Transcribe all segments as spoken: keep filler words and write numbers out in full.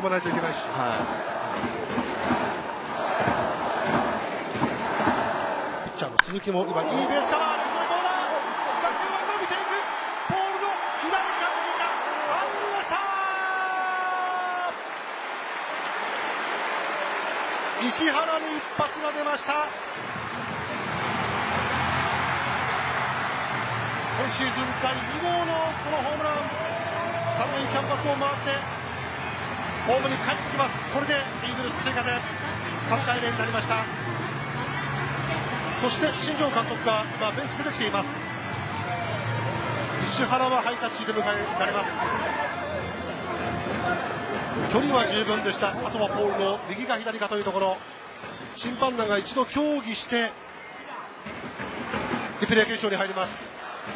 まないといけないし、はい、ピッチャーの鈴木も今いいベースカバー、レフトへどうだ、打球は伸びていく、ポールの左側にいた、入りました。石原に一発が出ました。今シーズンだいに号のそのホームラン、三塁キャンバスを回ってホームに帰ってきます。これでイーグルス追加でさんたいゼロになりました。そして新庄監督が今ベンチ出てきています。石原はハイタッチで迎えられます。距離は十分でした。あとはポールの右か左かというところ、審判団が一度協議してリプレイ検証に入ります。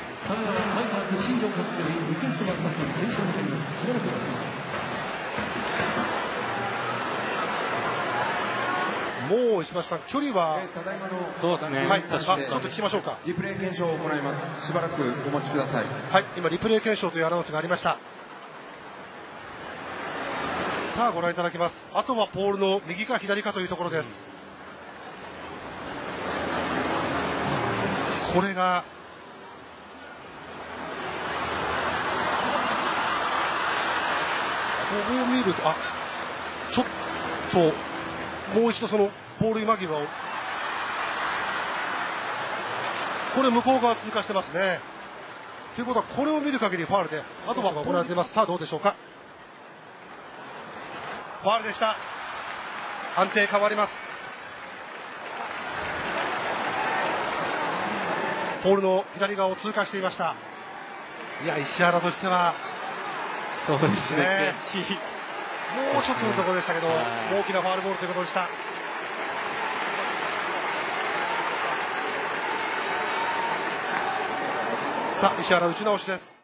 もう石橋さん、距離はそうですね、 はい、あちょっと聞きましょうか。 リプレイ検証を行います。しばらくお待ちください。 はい、今リプレイ検証というアナウンスがありました。さあご覧いただきます。あとはポールの右か左かというところです。これがこう見ると、あ、ちょっともう一度そのポール今際を、これ向こう側通過してますね。ということはこれを見る限りファウルで、あとは行われています。さあどうでしょうか。ファウルでした。判定変わります。ポールの左側を通過していました。いや、石原としてはそうですね、 悔しい、もうちょっとのところでしたけど、大きなファウルボールということでした。さあ石原打ち直しです。